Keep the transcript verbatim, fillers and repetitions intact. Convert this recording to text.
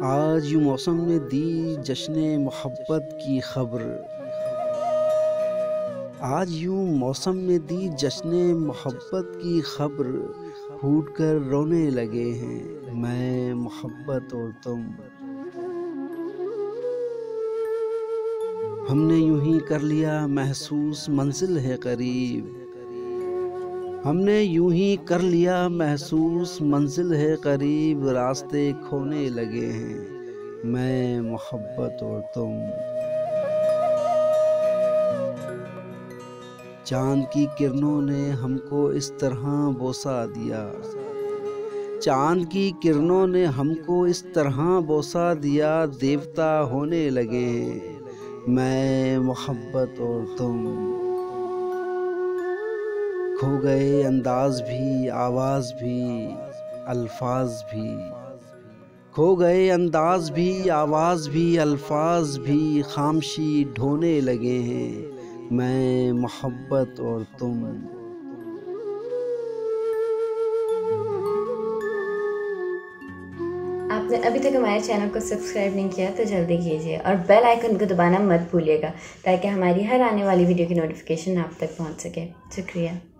आज यूं मौसम ने दी जश्न मोहब्बत की खबर। आज यूं मौसम ने दी जश्न मोहब्बत की खबर। फूट कर रोने लगे हैं मैं, मोहब्बत और तुम। हमने यूं ही कर लिया महसूस मंजिल है करीब। हमने यूं ही कर लिया महसूस मंजिल है करीब। रास्ते खोने लगे हैं मैं, मोहब्बत और तुम। चांद की किरणों ने हमको इस तरह बोसा दिया। चांद की किरणों ने हमको इस तरह बोसा दिया। देवता होने लगे हैं मैं, मोहब्बत और तुम। खो गए अंदाज भी, आवाज भी, अल्फाज भी। खो गए अंदाज भी, आवाज भी, अल्फाज भी। खामशी ढोने लगे हैं मैं, मोहब्बत और तुम। आपने अभी तक हमारे चैनल को सब्सक्राइब नहीं किया तो जल्दी कीजिए और बेल आइकन को दबाना मत भूलिएगा, ताकि हमारी हर आने वाली वीडियो की नोटिफिकेशन आप तक पहुंच सके। शुक्रिया।